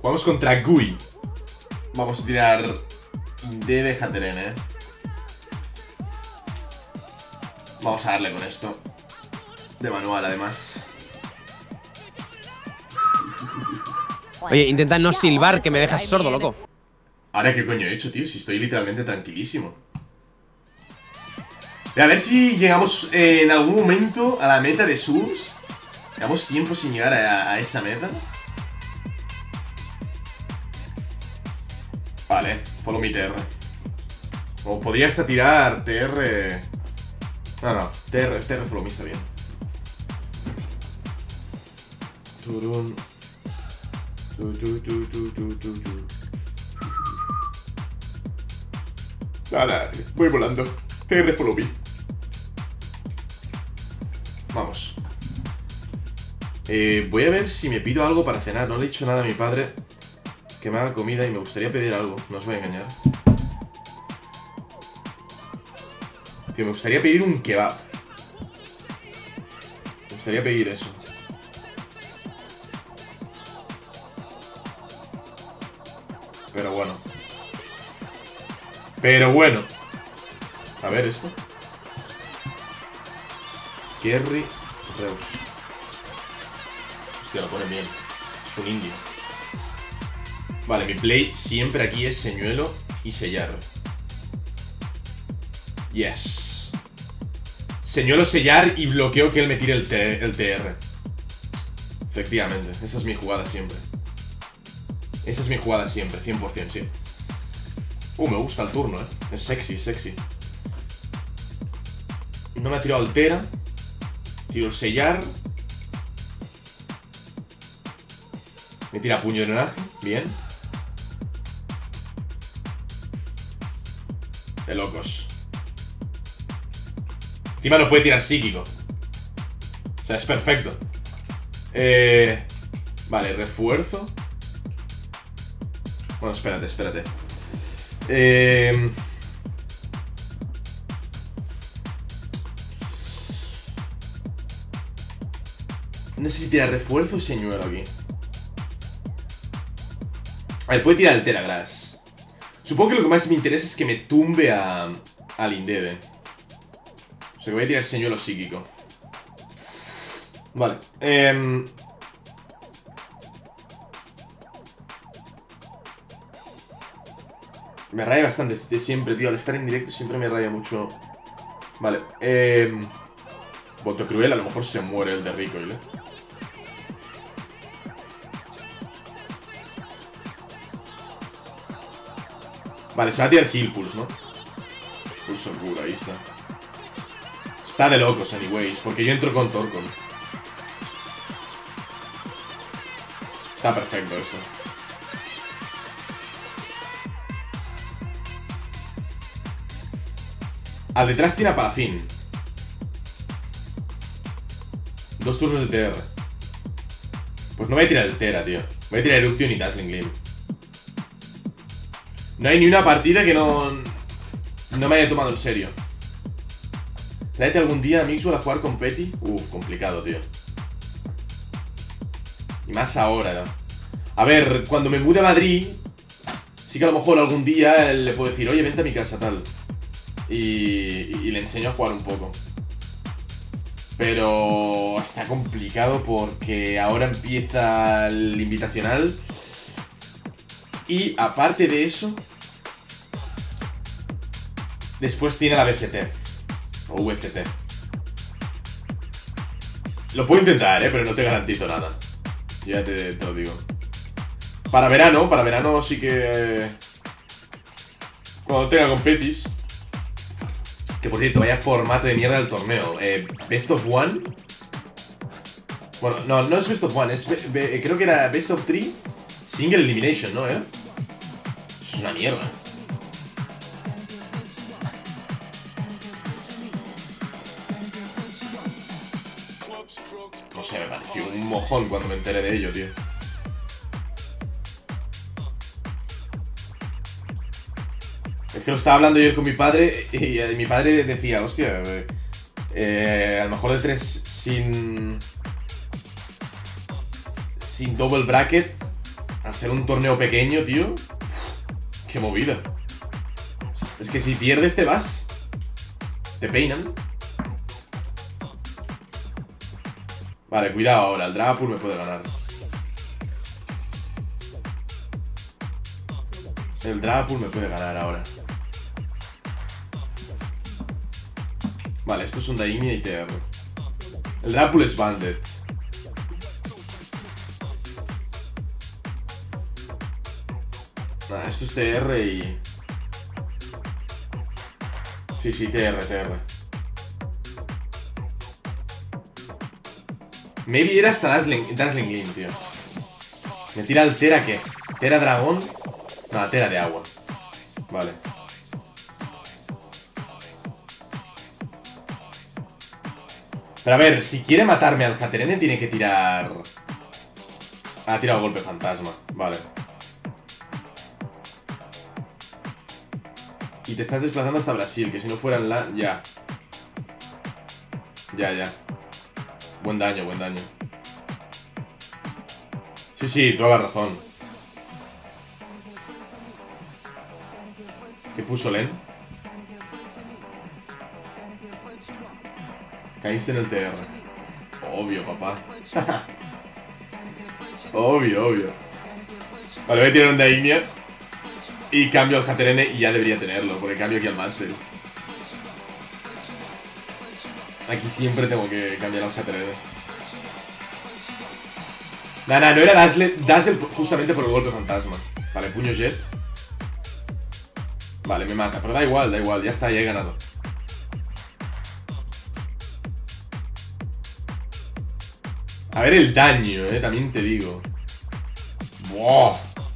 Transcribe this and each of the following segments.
Vamos contra Gui. Vamos a tirar de Hateren, Vamos a darle con esto. De manual, además. Oye, intenta no silbar, que me dejas sordo, loco. Ahora, ¿qué coño he hecho, tío? Si estoy literalmente tranquilísimo. A ver si llegamos en algún momento a la meta de subs. Llevamos tiempo sin llegar a esa meta. Vale, follow mi TR. O podría hasta tirar TR. No, TR follow me está bien. Turun. Nada, voy volando. TR follow me. Vamos. Voy a ver si me pido algo para cenar. No le he dicho nada a mi padre que me haga comida y me gustaría pedir algo. No os voy a engañar. Que me gustaría pedir un kebab. Me gustaría pedir eso. Pero bueno. A ver esto. Kerry Reus. Hostia, lo pone bien. Es un indio. Vale, mi play siempre aquí es señuelo y sellar. Yes. Señuelo, sellar y bloqueo que él me tire el TR. Efectivamente, esa es mi jugada siempre. Esa es mi jugada siempre, 100%, sí. Me gusta el turno, Es sexy, sexy. No me ha tirado altera. Tiro el sellar. Me tira puño de drenaje. Bien. De locos. Encima no puede tirar psíquico. O sea, es perfecto. Vale, refuerzo. Bueno, espérate. No sé si tira refuerzo o señuelo aquí. A ver, puede tirar el Teragrass. Supongo que lo que más me interesa es que me tumbe al Indeve. O sea que voy a tirar señuelo psíquico. Vale. Me raya bastante siempre, tío. Al estar en directo siempre me raya mucho. Vale. Voto cruel, a lo mejor se muere el de Recoil, Vale, se va a tirar Heal Pulse, ¿no? Pulse Cura, ahí está. Está de locos, anyways, porque yo entro con Torkoal. Está perfecto esto. Al detrás tiene a Palafin. 2 turnos de TR. Pues no voy a tirar el Tera, tío. Voy a tirar Eruption y Dazzling Gleam. No hay ni una partida que no me haya tomado en serio. Tráete algún día a Mixwell a jugar con Petty. Complicado, tío. Y más ahora, ¿no? A ver, cuando me mude a Madrid, sí que a lo mejor algún día le puedo decir, oye, vente a mi casa, tal. Y le enseño a jugar un poco. Pero está complicado porque ahora empieza el invitacional. Y aparte de eso, después tiene la BCT. O VCT. Lo puedo intentar, pero no te garantizo nada. Ya te lo digo. Para verano sí que... cuando tenga competis. Que por cierto, vaya formato de mierda del torneo. Best of One. Bueno, no es Best of One, creo que era Best of 3 Single Elimination, ¿no, Eso es una mierda. No sé, me pareció un mojón cuando me enteré de ello, tío. Es que lo estaba hablando yo con mi padre y mi padre decía, hostia, a lo mejor de 3 sin double bracket Al ser un torneo pequeño, tío. Qué movida. Es que si pierdes te vas. Te peinan. Vale, cuidado ahora. El Dragapult me puede ganar. El Dragapult me puede ganar ahora. Vale, esto es un Daimia y TR. El Dragapult es Banded. Nah, esto es TR y... Sí, TR. Maybe era hasta Dazzling Gleam, tío. ¿Me tira el Tera qué? ¿Tera dragón? No, Tera de agua. Vale. Pero a ver, si quiere matarme al Caterene tiene que tirar... Ha tirado golpe fantasma. Vale. Y te estás desplazando hasta Brasil, que si no fuera en la... Ya. Ya. Buen daño. Sí, toda la razón. ¿Qué puso Len? Caíste en el TR. Obvio, papá. Obvio. Vale, voy a tirar un Daimia. Y cambio al Caterene y ya debería tenerlo, porque cambio aquí al Master. Aquí siempre tengo que cambiar al Caterene. No era Dazzle justamente por el golpe fantasma. Vale, puño Jet. Vale, me mata, pero da igual, ya está, ya he ganado. A ver el daño, también te digo. ¡Buah!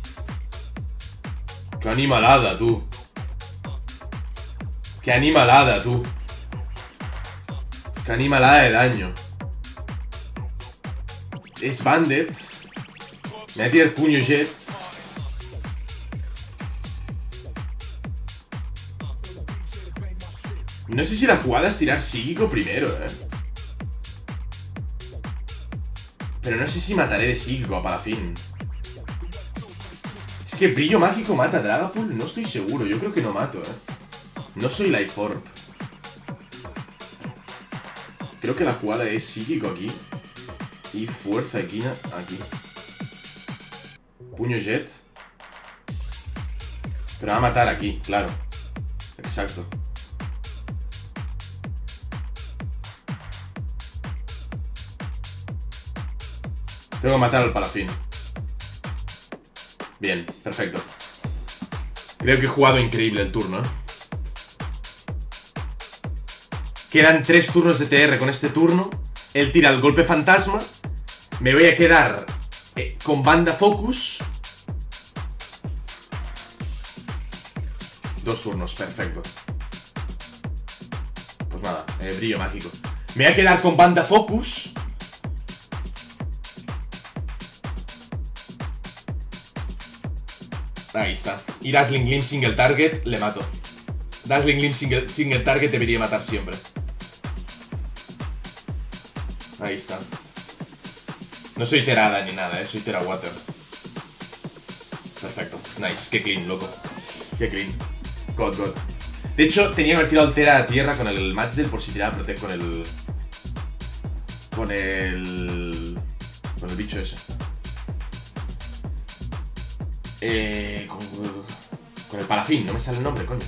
¡Qué animalada, tú! ¡Qué animalada, tú! ¡Qué animalada de daño! Es Banded. Me va a tirar puño Jet. No sé si la jugada es tirar psíquico primero, Pero no sé si mataré de psíquico a Palafin. Es que brillo mágico mata a Dragapult. No estoy seguro, yo creo que no mato, No soy Life Orb. Creo que la jugada es psíquico aquí. Y fuerza equina aquí. Puño Jet. Pero va a matar aquí, claro. Exacto. Tengo que matar al Palafin. Bien, perfecto. Creo que he jugado increíble el turno, Quedan 3 turnos de TR con este turno. Él tira el golpe fantasma. Me voy a quedar con banda focus. 2 turnos, perfecto. Pues nada, brillo mágico. Me voy a quedar con banda focus. Ahí está. Y Dazzling Gleam single target, le mato. Dazzling Gleam single target debería matar siempre. Ahí está. No soy Terada ni nada, soy Terawater. Perfecto, nice, qué clean, loco. Qué clean. God. De hecho, tenía que haber tirado el Tera a tierra con el Matchdale por si tiraba Protect con el... Con el bicho ese. Con el Palafin, no me sale el nombre, coño.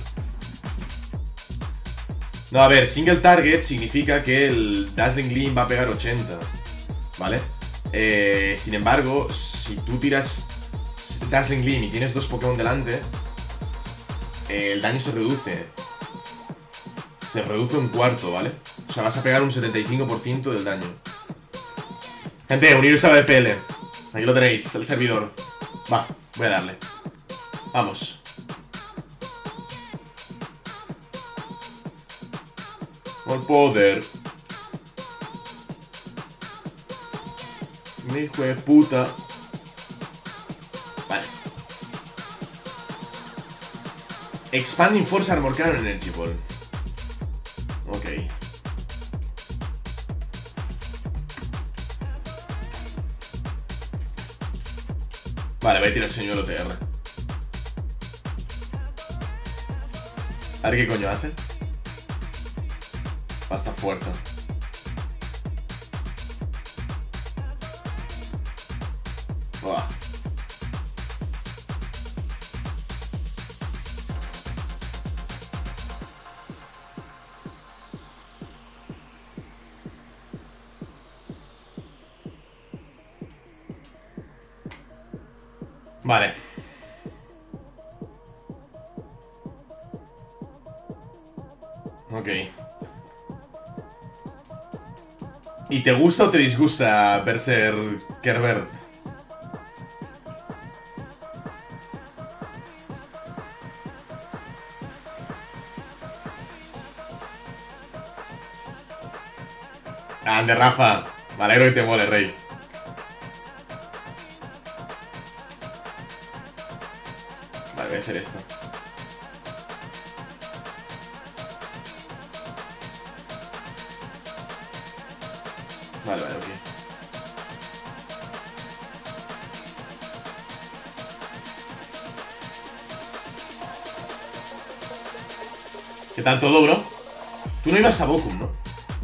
No, a ver, single target significa que el Dazzling Gleam va a pegar 80, ¿vale? Sin embargo, si tú tiras Dazzling Gleam y tienes 2 Pokémon delante, el daño se reduce. Se reduce un cuarto, ¿vale? O sea, vas a pegar un 75% del daño. Gente, uniros a la FL. Aquí lo tenéis, el servidor. Va, voy a darle. Vamos. Al poder. Mi hijo de puta. Vale. Expanding Force Armor Cannon Energy Ball. Ok. Vale, voy a tirar señuelo TR. A ver qué coño hace. Va a estar fuerte. Buah. Vale. Ok. ¿Y te gusta o te disgusta Berserker? Ande, Rafa. Me alegro que te mole, rey. Vale, voy a hacer esto. Vale, vale, ok. ¿Qué tal todo, bro? Tú no ibas a Bokum, ¿no?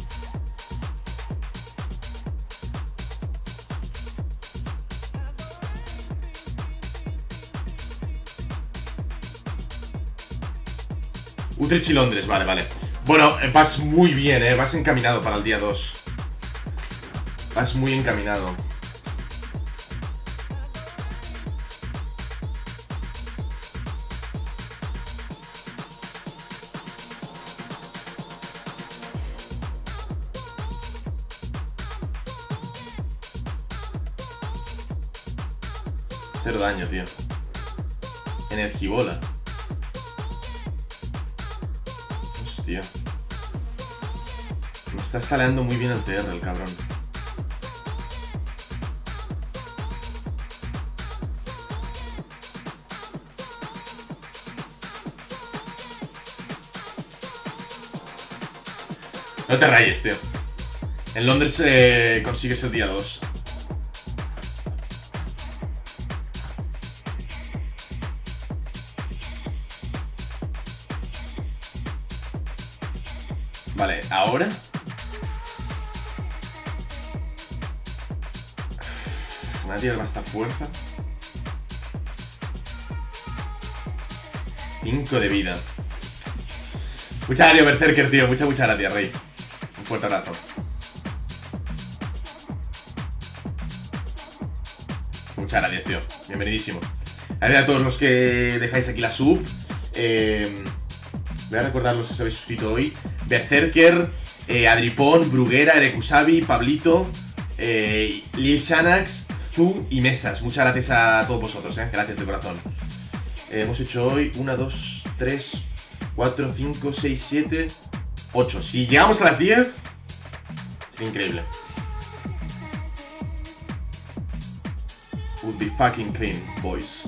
Utrecht y Londres, vale, vale. Bueno, vas muy bien, vas encaminado para el día 2. Vas muy encaminado. Cero daño, tío. Energibola. Hostia. Me está estaleando muy bien el TR, el cabrón. No te rayes, tío. En Londres consigues el día 2. Vale, ahora me va a tirar bastante fuerza. 5 de vida. Muchas gracias, Berserker, tío. Muchas gracias, rey. Un fuerte abrazo. Muchas gracias, tío. Bienvenidísimo. Gracias a todos los que dejáis aquí la sub. Voy a recordaros si os habéis suscrito hoy. Berserker, Adripón, Bruguera, Erekusabi, Pablito, Lil Chanax, Zu y Mesas. Muchas gracias a todos vosotros, gracias de corazón. Hemos hecho hoy 1, 2, 3, 4, 5, 6, 7, 8. Si llegamos a las 10, sería increíble. Would be fucking clean, boys.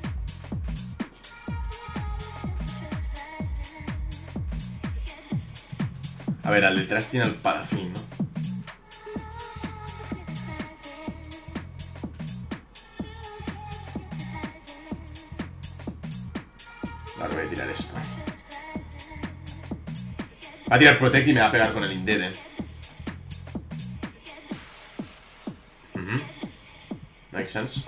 A ver, al detrás tiene el parafín, ¿no? Vale, voy a tirar esto. Va a tirar Protect y me va a pegar con el Inded, Makes sense.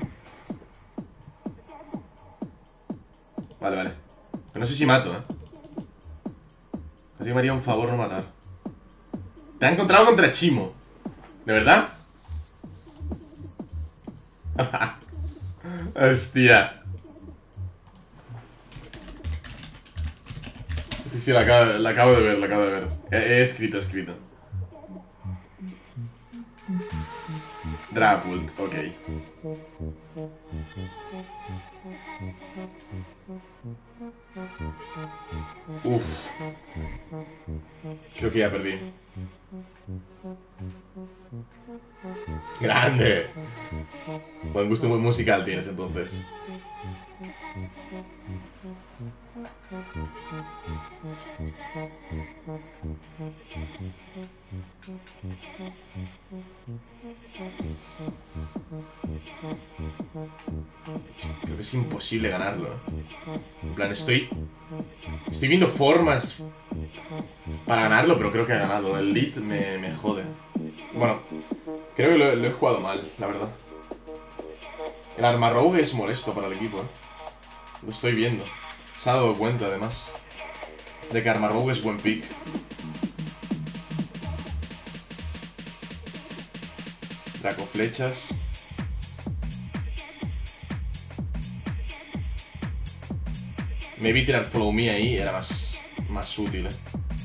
Vale, vale. Pero no sé si mato, Así que me haría un favor no matar. Te ha encontrado contra Chimo. ¿De verdad? Hostia. Sí, la acabo de ver, He escrito. Drapult, ok. Uf. Creo que ya perdí. ¡Grande! Buen gusto muy musical tienes entonces. Creo que es imposible ganarlo, ¿eh? En plan, estoy viendo formas para ganarlo, pero creo que ha ganado. El lead me jode. Bueno, creo que lo he jugado mal, la verdad. El arma rogue es molesto para el equipo, ¿eh? Lo estoy viendo. Se ha dado cuenta, además, de que arma rogue es buen pick. Draco flechas. Maybe tirar follow me ahí era más útil, ¿eh?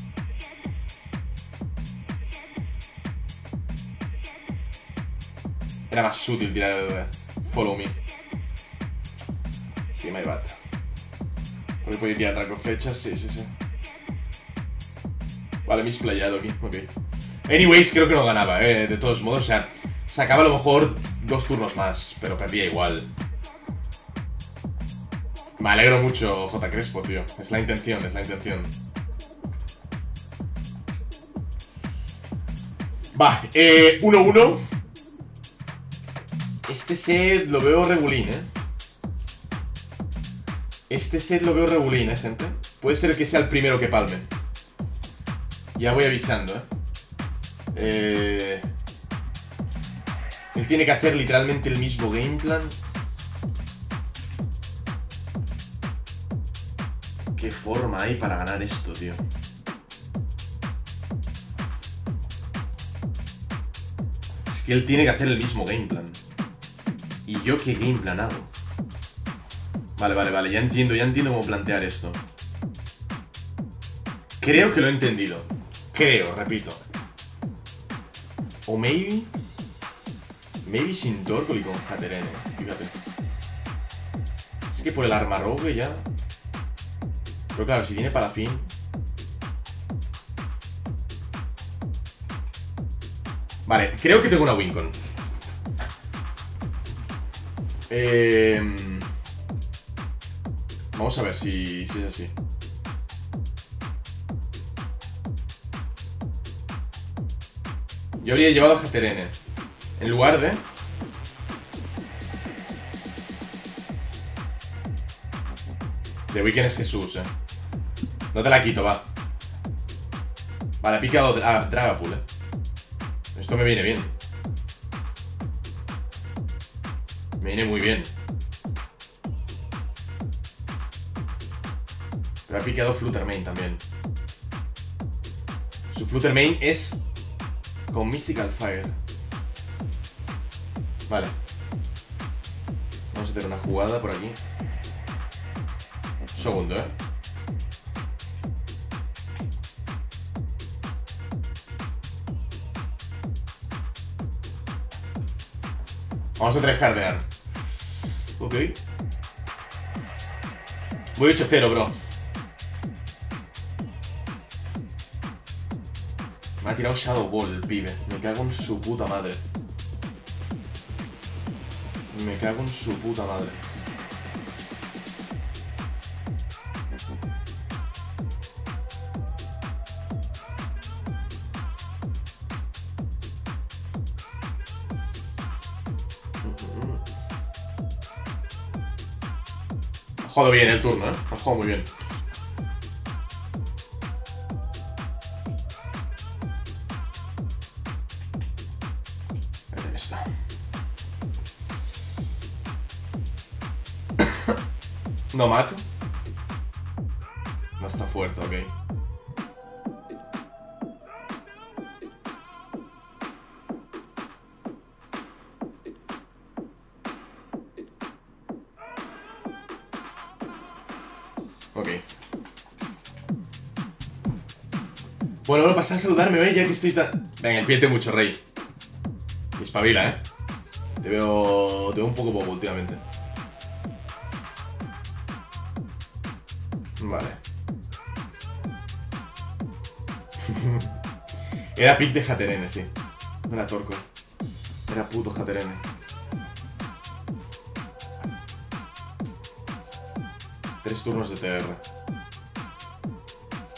Era más útil tirar follow me. Sí, my bad. Porque podía tirar draco flechas, sí. Vale, me he explayado aquí, ok. Anyways, creo que no ganaba, de todos modos, o sea, sacaba a lo mejor 2 turnos más, pero perdía igual. Me alegro mucho, J. Crespo, tío. Es la intención. Va, 1-1. Este set lo veo regulín, gente. Puede ser que sea el primero que palme. Ya voy avisando, Él tiene que hacer literalmente el mismo game plan. ¿Qué forma hay para ganar esto, tío? Es que él tiene que hacer el mismo game plan. ¿Y yo qué game plan hago? Vale, ya entiendo cómo plantear esto. Creo que lo he entendido. Repito. O maybe sin Torkoal y con Hatterene, fíjate. Es que por el arma rogue ya. Pero claro, si tiene Palafin. Vale, creo que tengo una Wincon. Vamos a ver si es así. Yo habría llevado a Hatterene en lugar de... The Weeknd es Jesús, No te la quito, va. Vale, he picado Dragapult, Esto me viene bien. Me viene muy bien. Pero ha picado Fluttermane también. Su Fluttermane es con Mystical Fire. Vale. Vamos a hacer una jugada por aquí. Un segundo, Vamos a tryhardear. Ok. Voy 8-0, bro. Me ha tirado Shadow Ball el pibe. Me cago en su puta madre. Ha jugado bien el turno, Ha jugado muy bien. No mato. No está fuerte, ok. Ok. Bueno, pasa a saludarme, ya que estoy tan... Venga, pídete mucho, rey. Espabila, Te veo un poco bobo últimamente. Vale. Era pick de Hatterene, sí. No era Torkoal. Era puto Hatterene. Tres turnos de TR.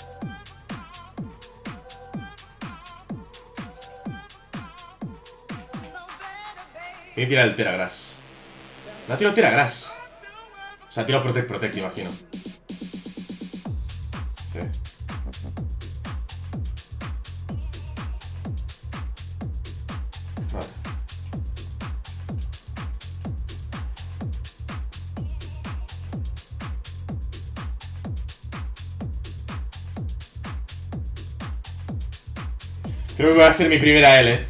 Tiene que tirar el Teragrass. No ha tirado Teragrass. O sea, ha tirado Protect, imagino. Sí. Vale. Creo que va a ser mi primera L.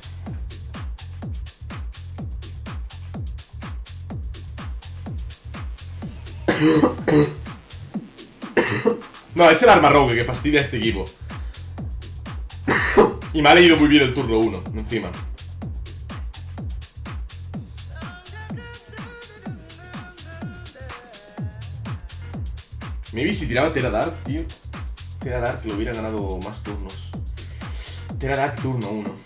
No, es el arma rogue que fastidia a este equipo. Y me ha leído muy bien el turno 1, encima. Maybe si tiraba Tera Dark, tío. Tera Dark lo hubiera ganado más turnos. Tera Dark turno 1.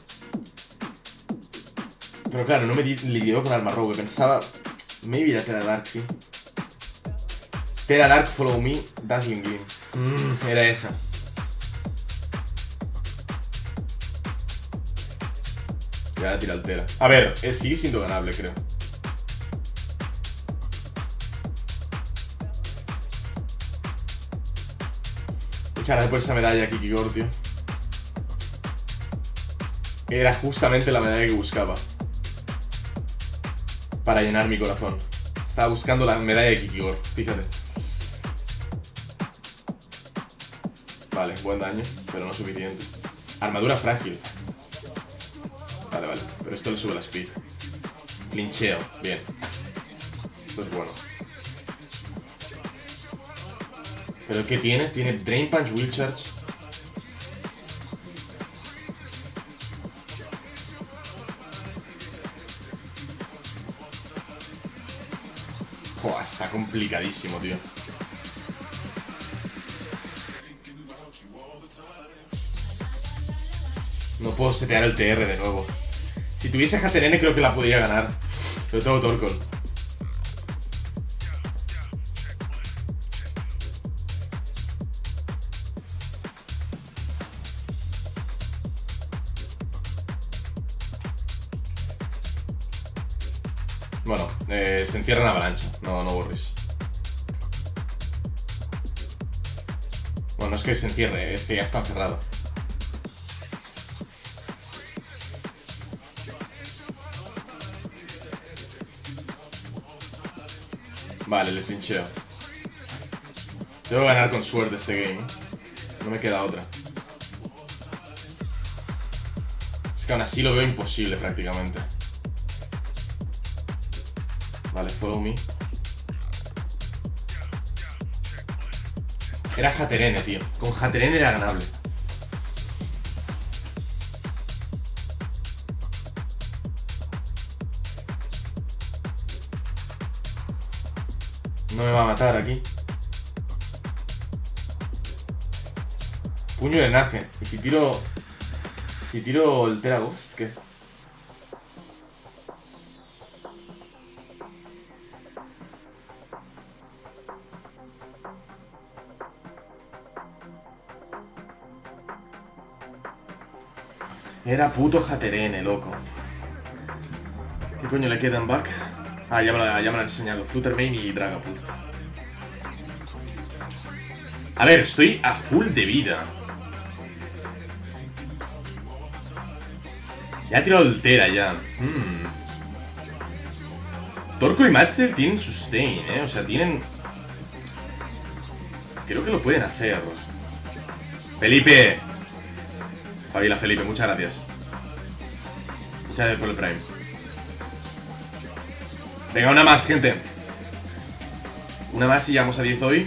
Pero claro, no me liquidó con arma rogue. Pensaba... Maybe era Tera Dark, sí. Tera Dark, follow me, Dazzling Gleam. Era esa. Y ahora tira el Tera. A ver, sigue siendo ganable, creo. Muchas gracias por esa medalla, Kikigor, tío. Era justamente la medalla que buscaba para llenar mi corazón. Estaba buscando la medalla de Kikigor, fíjate. Vale, buen daño, pero no suficiente. Armadura frágil. Vale, vale, pero esto le sube la speed. Flincheo, bien. Esto es bueno. ¿Pero qué tiene? Tiene Drain Punch, Will Charge. Joder, está complicadísimo, tío. No puedo setear el TR de nuevo. Si tuviese Haterene creo que la podría ganar. Pero tengo Torkoal. Bueno, se encierra en avalancha. No borris. Bueno, no es que se encierre, es que ya está cerrado. Vale, le flincheo. Debo ganar con suerte este game. No me queda otra. Es que aún así lo veo imposible prácticamente. Vale, follow me. Era Haterene, tío. Con Haterene era ganable. No me va a matar aquí. Puño de Nage. Y si tiro... Si tiro el Tera Ghost, ¿qué? Era puto Haterene, loco. ¿Qué coño le queda en back? Ah, ya me lo han enseñado. Fluttermane y Dragapult. A ver, estoy a full de vida. Ya ha tirado el Tera ya. Torkoal y Madster tienen sustain, o sea, tienen... Creo que lo pueden hacer. ¡Felipe! Fabila, Felipe, muchas gracias. Muchas gracias por el Prime. Venga, una más, gente. Una más y llegamos a 10 hoy.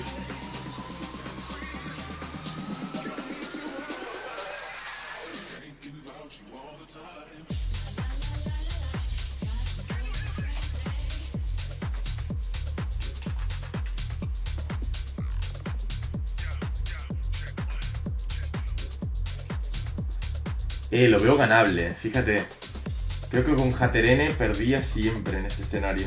Lo veo ganable, fíjate. Creo que con Haterene perdía siempre en este escenario.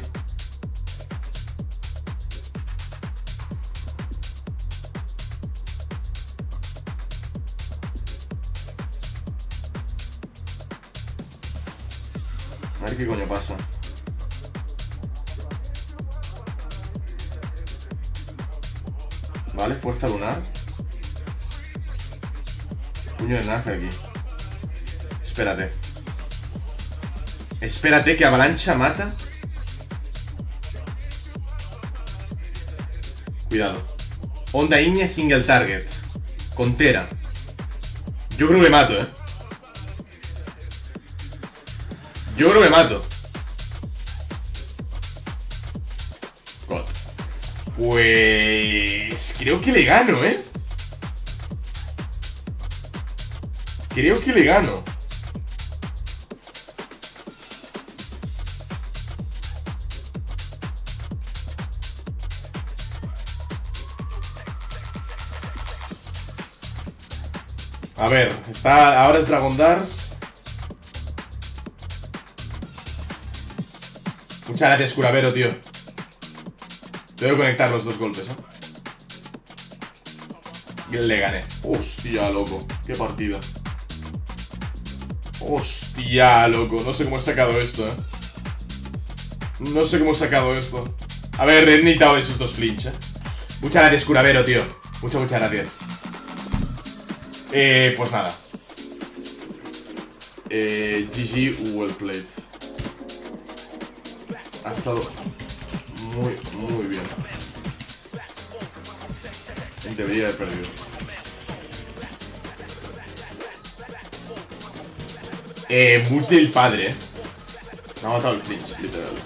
A ver qué coño pasa. Vale, fuerza lunar. Puño de naranja aquí. Espérate. Espérate que avalancha mata. Cuidado. Onda ígnea single target. Contera. Yo creo que me mato, Yo creo que me mato. God. Pues... creo que le gano, Creo que le gano. A ver, ahora es Dragon Dars. Muchas gracias, Curavero, tío. Tengo que conectar los dos golpes, Le gané. Hostia, loco. Qué partida. Hostia, loco. No sé cómo he sacado esto, No sé cómo he sacado esto. A ver, he necesitado esos dos flinch, Muchas gracias, Curavero, tío. Muchas gracias. Pues nada. GG, well played. Ha estado muy bien. Debería haber perdido. Much del padre, Me ha matado el flinch, literal.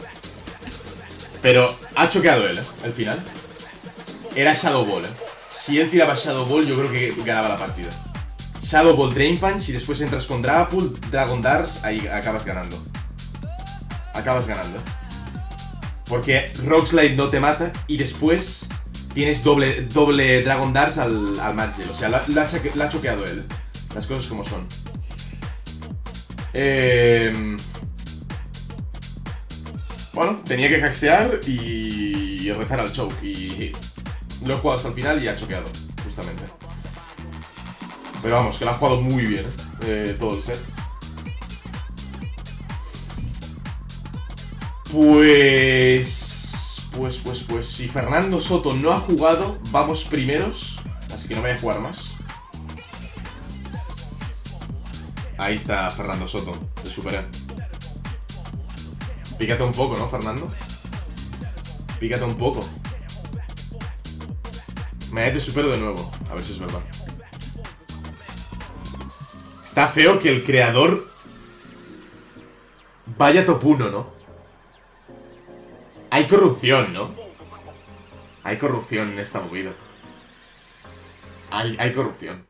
Pero ha choqueado él, al final. Era Shadow Ball, Si él tiraba Shadow Ball, yo creo que ganaba la partida. Shadow Ball, Drain Punch y después entras con Dragapult, Dragon Dars, ahí acabas ganando. Porque Rock Slide no te mata y después tienes doble Dragon Dars al Margel. O sea, la ha choqueado él. Las cosas como son. Bueno, tenía que hackear y rezar al choke. Y lo he jugado hasta el final y ha choqueado, justamente. Pero vamos, que lo ha jugado muy bien, todo el set. Pues, si Fernando Soto no ha jugado, vamos primeros. Así que no voy a jugar más. Ahí está Fernando Soto, te superé. Pícate un poco, ¿no, Fernando? Pícate un poco. Me te supero de nuevo, a ver si es verdad. Está feo que el creador vaya top 1, ¿no? Hay corrupción, ¿no? Hay corrupción en esta movida. Hay corrupción.